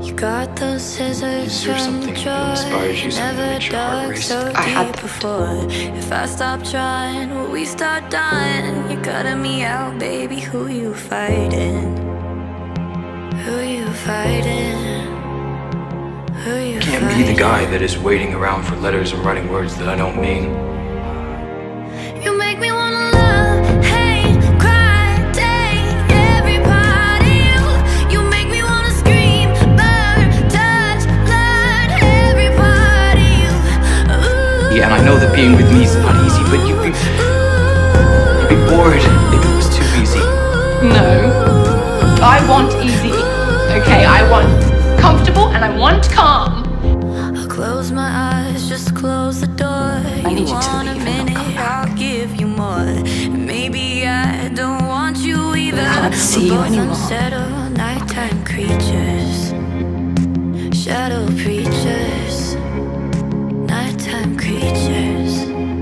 Got those scissors. Is there something that inspires you, something that makes your heart race? I had before. If I stop trying, will we start dying? You're cutting me out, baby. Who you fighting? Who you fighting? Who you Can't fighting? be the guy that is waiting around for letters and writing words that I don't mean. You make me wanna love, hate, cry, take every part of you. You make me wanna scream, burn, touch, learn every part of you. Ooh. Yeah, and I know that being with me is not easy, but you'd be bored if it was too easy. No, I want easy. Okay, I want comfortable and I want calm. I'll close my eyes, just close the door. I need you to want leave a and not minute, come back. I'll give you more. Maybe I don't want you either. I can't see you We're both anymore. unsettled, nighttime creatures, shadow preachers, nighttime creatures.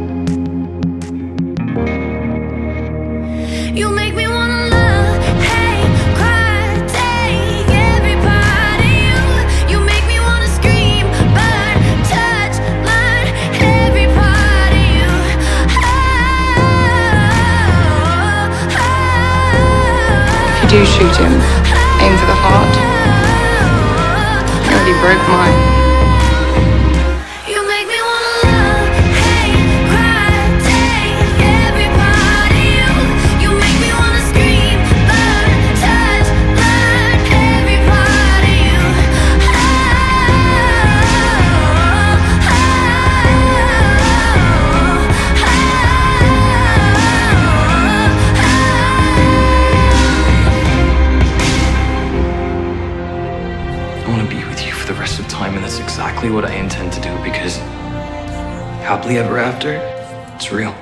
You make me wanna love, hate, cry, take every part of you. You make me wanna scream, burn, touch, learn every part of you. If you do shoot him, aim for the heart. I already broke mine. You make me wanna love, hate, cry, take every part of you. You make me wanna scream, burn, touch, learn every part of you. I want to be with you for the rest of time, and that's exactly what I intend to do, because happily ever after, it's real.